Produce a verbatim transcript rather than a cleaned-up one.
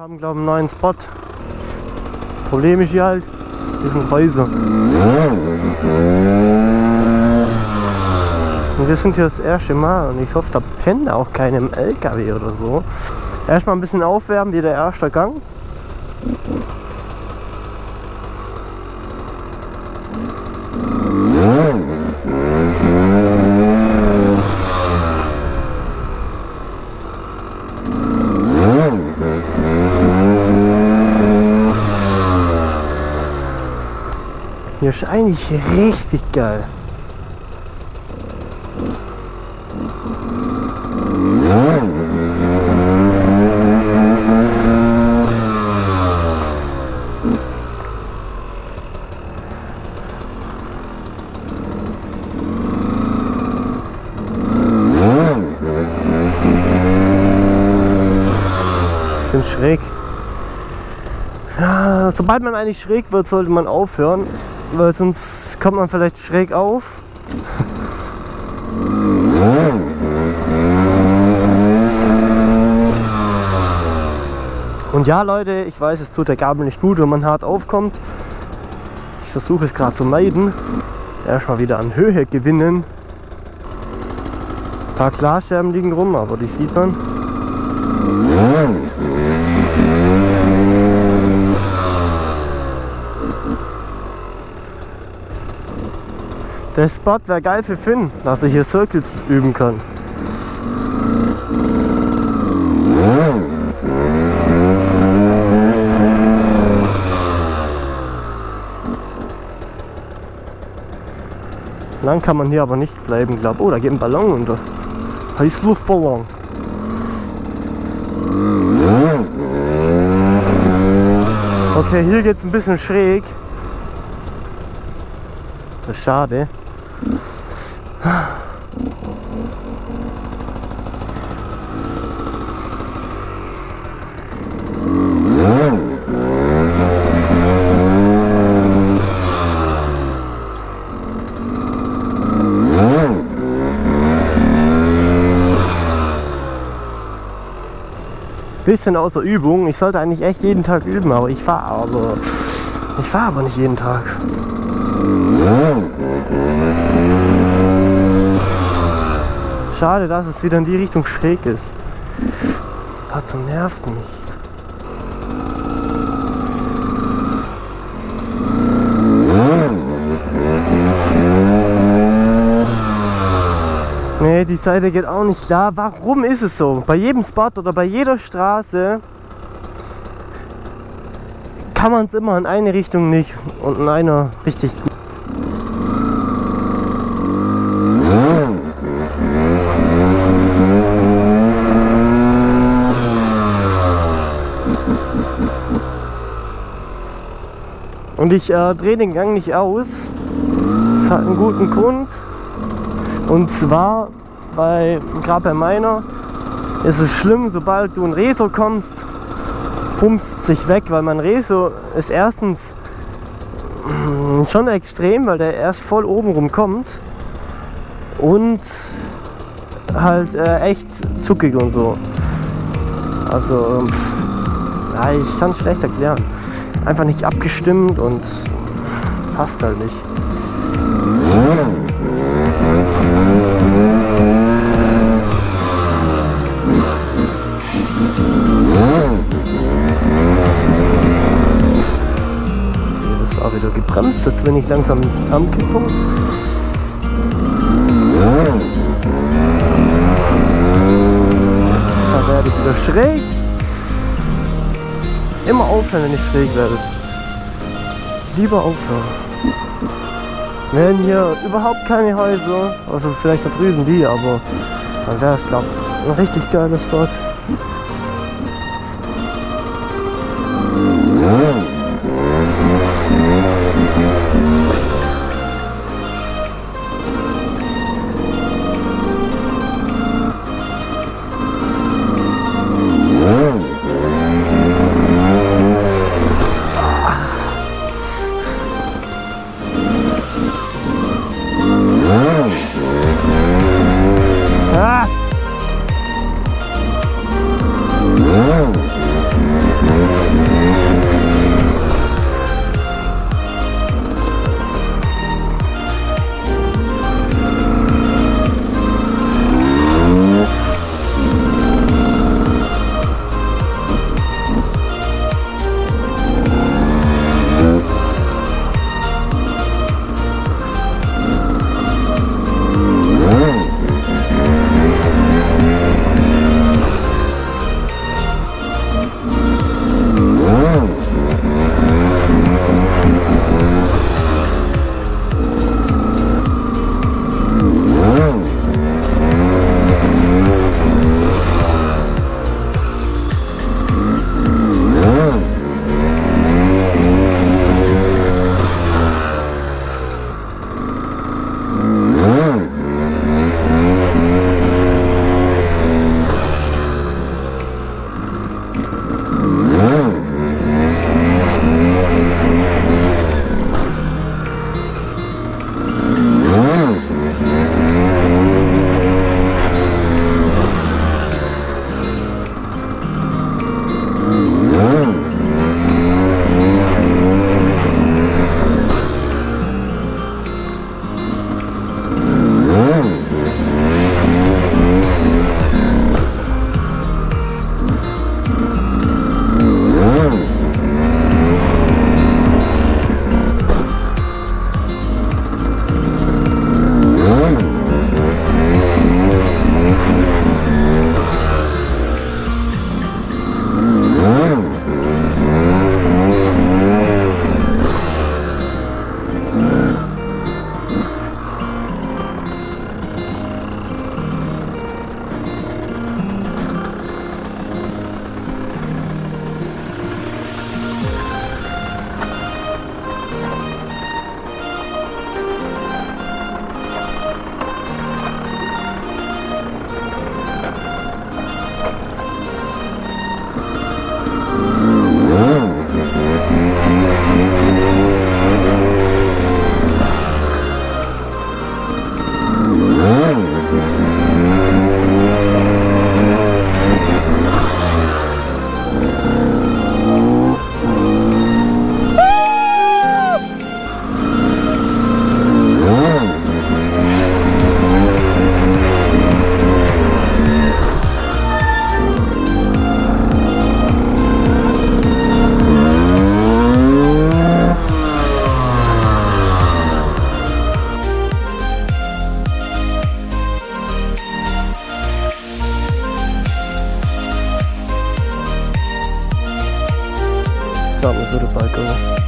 haben, glaube ich, einen neuen Spot. Problem ist hier halt, hier sind Häuser. Und wir sind hier das erste Mal und ich hoffe, da pennt auch keiner im L K W oder so. Erstmal ein bisschen aufwärmen, wie der erste Gang. Hier ist eigentlich richtig geil. Bisschen schräg. Ja, sobald man eigentlich schräg wird, sollte man aufhören, weil sonst kommt man vielleicht schräg auf. Und ja, Leute, ich weiß, es tut der Gabel nicht gut, wenn man hart aufkommt. Ich versuche es gerade zu meiden. Erstmal wieder an Höhe gewinnen. Ein paar Glasscherben liegen rum, aber die sieht man. Der Spot wäre geil für Finn, dass ich hier Circles üben kann. Lang kann man hier aber nicht bleiben, glaube ich. Oh, da geht ein Ballon unter. Heißluftballon. Okay, hier geht es ein bisschen schräg. Das ist schade. Bisschen außer Übung. Ich sollte eigentlich echt jeden Tag üben, aber ich fahre aber ich fahre aber nicht jeden Tag. Schade, dass es wieder in die Richtung schräg ist. Das nervt mich. Nee, die Seite geht auch nicht klar. Warum ist es so? Bei jedem Spot oder bei jeder Straße kann man es immer in eine Richtung nicht und in einer richtig gut. Und ich äh, drehe den Gang nicht aus. Das hat einen guten Grund. Und zwar, bei, gerade bei meiner, ist es schlimm, sobald du in Reso kommst, pumpst sich weg, weil mein Reso ist erstens mh, schon extrem, weil der erst voll oben rum kommt und halt äh, echt zuckig und so. Also, ja, ich kann es schlecht erklären. Einfach nicht abgestimmt und passt halt nicht. Das war wieder gebremst, jetzt bin ich langsam am Kipppunkt. Da werde ich wieder schräg. Immer aufhören, wenn ich schräg werde. Lieber aufhören. Wir haben hier überhaupt keine Häuser, also vielleicht da drüben die, aber dann wäre es, glaube ich, ein richtig geiler Spot. starten wir so den Balkon.